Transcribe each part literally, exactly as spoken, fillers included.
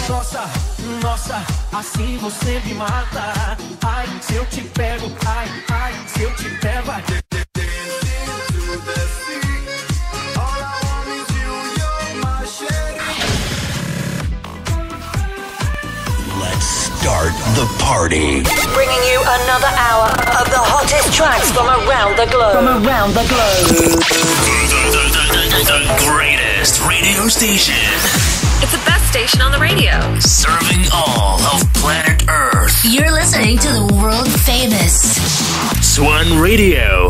Nossa, nossa, assim você me mata. Ai, se eu te pego, ai, ai, se eu te pego, ai. Start the party. Bringing you another hour of the hottest tracks from around the globe. From around the globe. The, the, the, the, the greatest radio station. It's the best station on the radio. Serving all of planet Earth. You're listening to the world famous Swan Radio.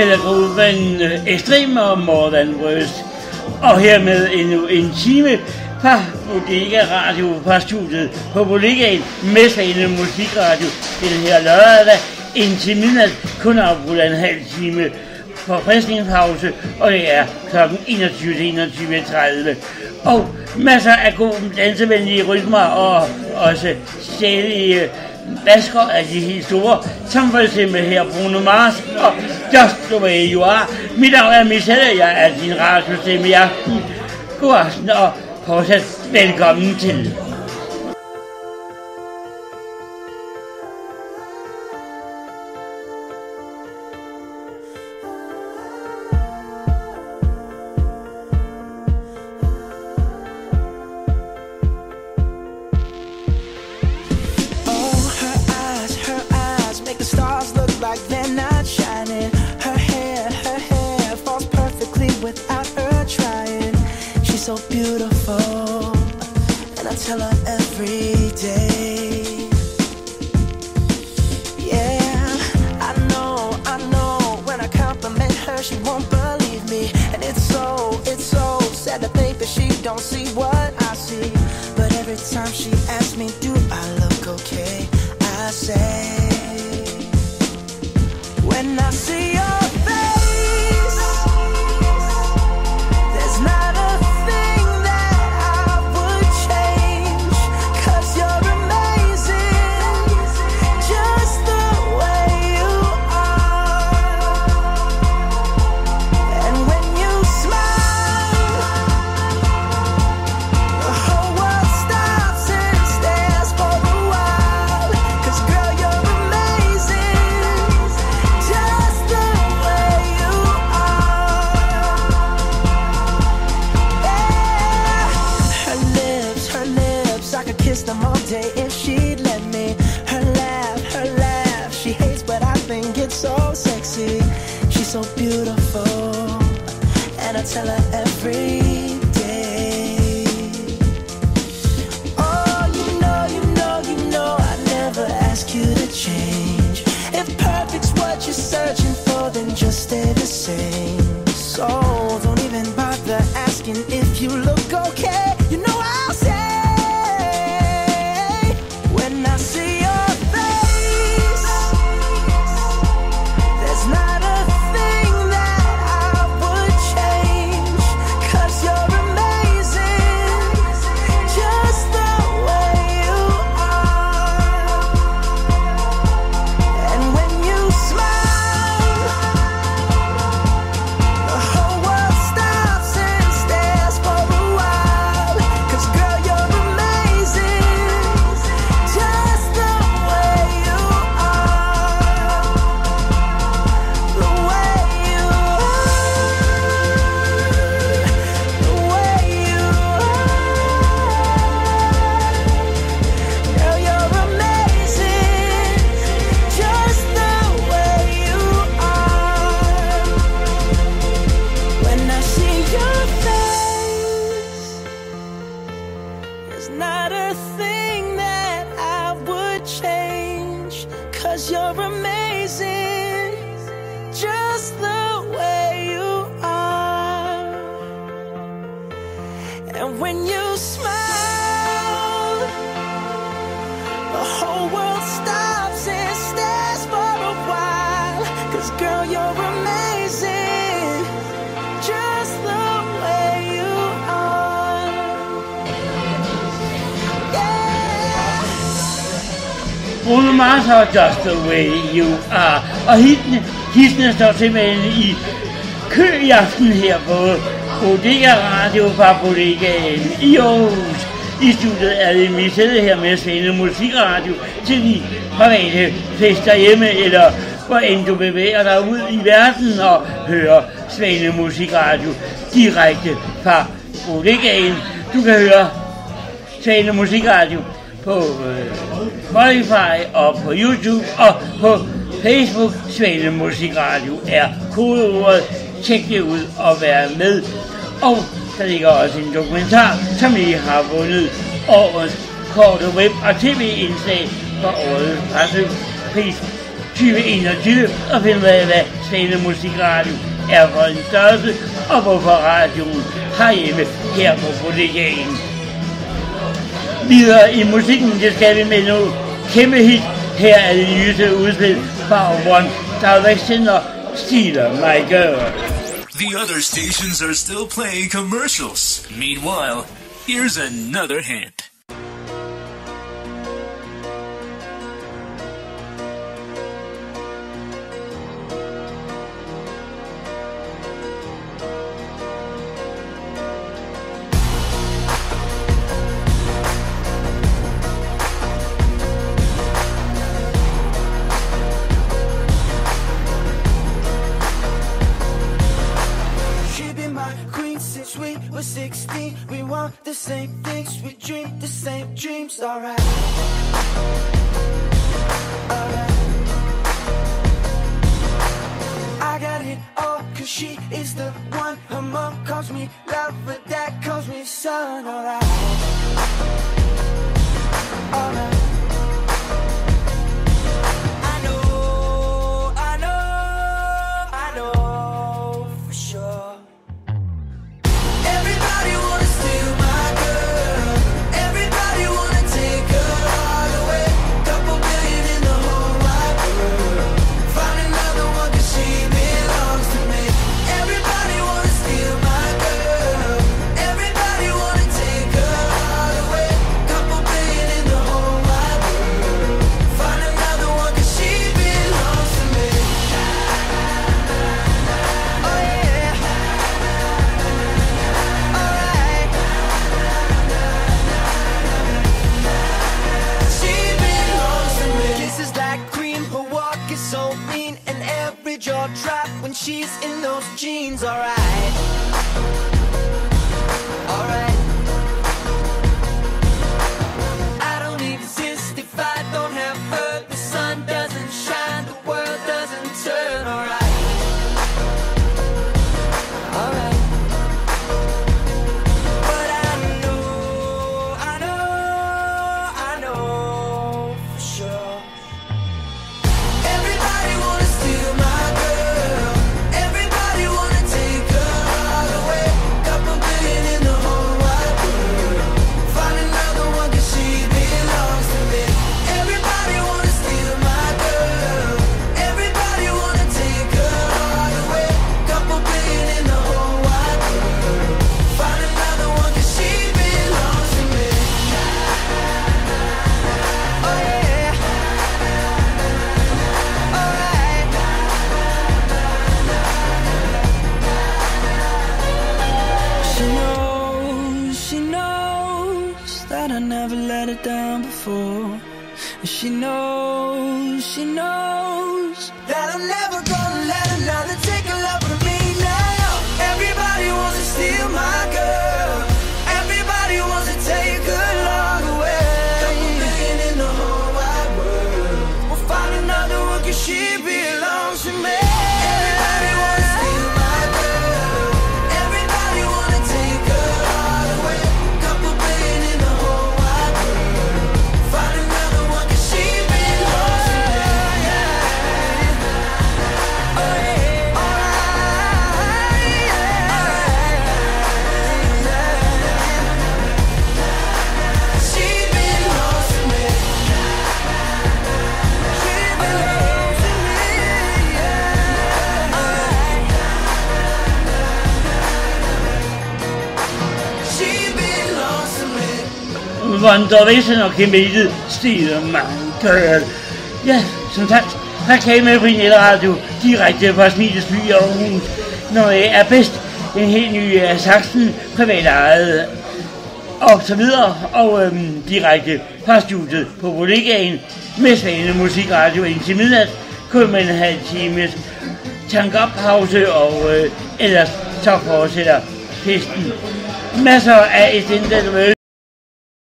Kapellergruppen Extreme og More Than Words. Og hermed endnu en time fra Bodega Radio fra studiet på Bodegaen med Svane Musikradio den her lørdag indtil midnat, kun afbrudt en halv time forfriskningspause, og det er klokken enogtyve til enogtyve tredive. Og masser af gode dansevenlige rytmer og også særlige basker af de helt store, som for eksempel her Bruno Mars og Just The Way You Are. Mit navn er Michelle, jeg er din radiostemme i aften. God aften og fortsat velkommen til. Bruno Mars og Just The Way You Are. Og hitene, hitene står simpelthen i kø i aften her på Bodega Radio fra Bodegaen i Aarhus. I studiet er det Michelle her med Svane Musikradio til de private fester hjemme, eller hvor end du bevæger dig ud i verden og hører Svane Musikradio direkte fra Bodegaen. Du kan høre Svane Musikradio på øh, Spotify og på YouTube og på Facebook. Svane Musikradio er kodeordet. Tjek det ud og vær med. Og der ligger også en dokumentar, som I har vundet årets korte web- og tv-indslag for årets pressepris tyve enogtyve, og find ud af, hvad Svane Musikradio er for en størrelse, og hvorfor radioen herhjemme her på Bodegaen videre i musikken, det skal vi med nu. Kæmpe hit. Her er det nyeste udspil fra One Direction og Steal My Girl. The other stations are still playing commercials. Meanwhile, here's another hint. sixteen, we want the same things, we dream the same dreams, alright. Alright. I got it all, cause she is the one. Her mom calls me love, but dad calls me son, alright. Alright. I know, I know, I know for sure. Everybody wanna steal my girl. Everybody wanna take her all away. Couple billion in the whole wide world. Find another one cause she belongs to me. Everybody wanna steal my girl. Everybody wanna take her all away. Couple billion in the whole wide world. Find another one cause she belongs to me. Oh yeah. So mean, and every jaw drop when she's in those jeans, alright. Alright. I don't exist if I don't have her. The sun doesn't shine, the world doesn't turn, alright. Alright. But I know, I know, I know for sure. Everybody wanna steal my girl. Everybody wanna take her all away. Couple billion in the whole wide world. Find another one cause she belongs to me. Everybody wanna steal my girl. Everybody wanna take her all away. Couple billion in the whole wide world. Find another one cause she belongs to me. Oh yeah. She knows, she knows that I never let her down before. And she knows, she knows that I'm never gonna let another take a love from me now. Everybody wants to steal my girl. Everybody wants to take her love away. Couple billion in the whole wide world. We'll find another one cause she belongs to me. Everybody wants to steal my girl. Everybody wanna take her all away. Couple billion in the whole wide world. Find another one cause she belongs to me. Oh yeah. Alright, yeah. She belongs to me. She belongs to me, yeah. Alright. She belongs to me. One Direction og kæmpe hittet Steal My Girl. Ja, som sagt, her kan I med på en radio direkte fra Smilets by i Aarhus. Når det er bedst, en helt ny uh, Saxen, privat ejet og så videre. Og øhm, direkte fra studiet på Bodegaen med Svane Musikradio indtil midnat. Kun med en halv times tank-up-pause og øh, ellers så fortsætter festen. Masser af extended